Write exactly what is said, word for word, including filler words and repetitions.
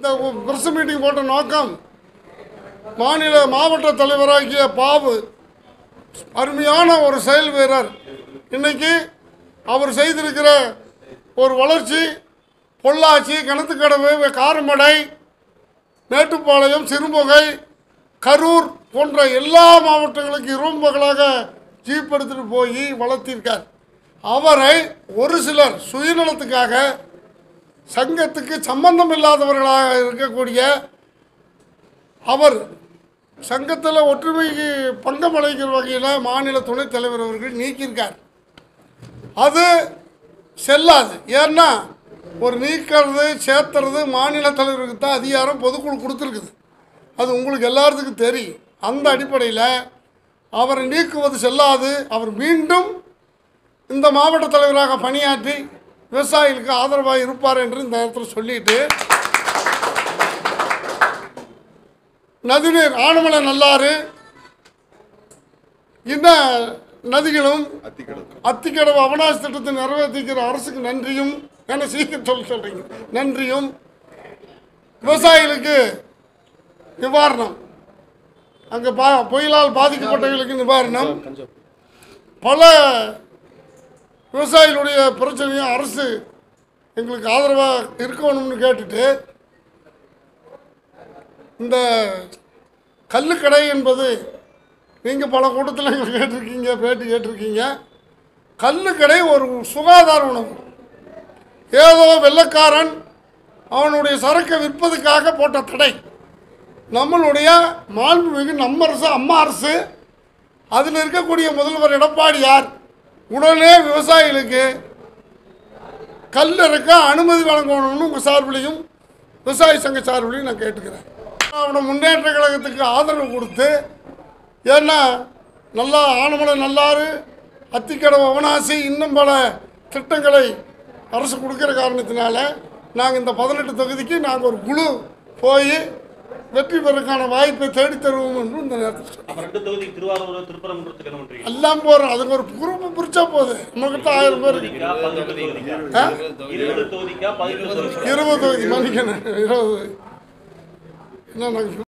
இந்த press meeting போட்ட நோக்கம் மாநில மாவட்ட தலைவராகிய பாவு அருமையான ஒரு செயல் வீரர். இன்னைக்கு அவர் செய்திருக்கிற ஒரு வளர்ச்சி பொள்ளாச்சி, கிணத்துக்கடவு, காரமடை, மேட்டுப்பாளையம், சிறுமுகை, கரூர் போன்ற எல்லா மாவட்டங்களுக்கு இரவு பகலாக ஜீப் எடுத்துட்டு போய் வளர்த்திருக்கார். அவரை ஒரு சிலர் சுயநலத்துக்காக சங்கத்துக்கு சம்பந்தம் இல்லாதவர்களாக இருக்கக்கூடிய அவர் சங்கத்தில் ஒற்றுமைக்கு பங்கம் அளிக்கிற வகையில் மாநில துணைத் தலைவர் அவர்கள் நீக்கியிருக்கார். அது செல்லாது. ஏன்னா ஒரு நீக்கிறது சேர்த்துறது மாநில தலைவருக்கு தான் அதிகாரம் பொதுக்குழு கொடுத்துருக்குது. அது உங்களுக்கு எல்லாத்துக்கும் தெரியும். அந்த அடிப்படையில் அவரை நீக்குவது செல்லாது. அவர் மீண்டும் இந்த மாவட்ட தலைவராக பணியாற்றி விவசாயிகளுக்கு ஆதரவாக இருப்பார் என்று இந்த நேரத்தில் சொல்லிட்டு, நதிநீர் ஆனமலை நல்லாறு இன்னும் நதிகளும் அத்திக்கடவு அவனாசி திட்டத்தை நிறைவேற்றிக்கிற அரசுக்கு நன்றியும், என்ன சீக்கிரம் சொல்ல சொல்றீங்க, நன்றியும், விவசாயிகளுக்கு நிவாரணம், அங்கே பா புயலால் பாதிக்கப்பட்டவர்களுக்கு நிவாரணம், பல விவசாயிகளுடைய பிரச்சனையும் அரசு எங்களுக்கு ஆதரவாக இருக்கணும்னு கேட்டுட்டு, இந்த கல்லுக்கடை என்பது நீங்கள் பல கூட்டத்தில் எங்களை கேட்டிருக்கீங்க, பேட்டி கேட்டிருக்கீங்க. கல்லுக்கடை ஒரு சுகாதார உணவு. ஏதோ வெள்ளைக்காரன் அவனுடைய சரக்கை விற்பதுக்காக போட்ட தடை. நம்மளுடைய மாண்புமிகு நம்ம அரசு, அம்மா அரசு, அதில் இருக்கக்கூடிய முதல்வர் எடப்பாடியார் உடனே விவசாயிகளுக்கு கல் இறக்க அனுமதி வழங்கணும்னு உங்கள் சார்பிலையும் விவசாய சங்க சார்பிலையும் நான் கேட்டுக்கிறேன். அவனோட முன்னேற்ற கழகத்துக்கு ஆதரவு கொடுத்து, ஏன்னா நல்லா ஆனமலை நல்லாறு, அத்திக்கடவு அவனாசி இன்னும் பல திட்டங்களை அரசு கொடுக்குற காரணத்தினால நாங்கள் இந்த பதினெட்டு தொகுதிக்கு நாங்கள் ஒரு குழு போய் வெற்றி பெறக்கான வாய்ப்பை தேடி தருவோம் என்று இந்த நேரத்தில் எல்லாம் போகிறோம். அதுக்கு ஒரு குரூப் பிரிச்சா போகுது. நம்மகிட்ட ஆயிரம் பேர் இருபது தொகுதி மன்னிக்கணும், இருபது என்ன நாங்கள்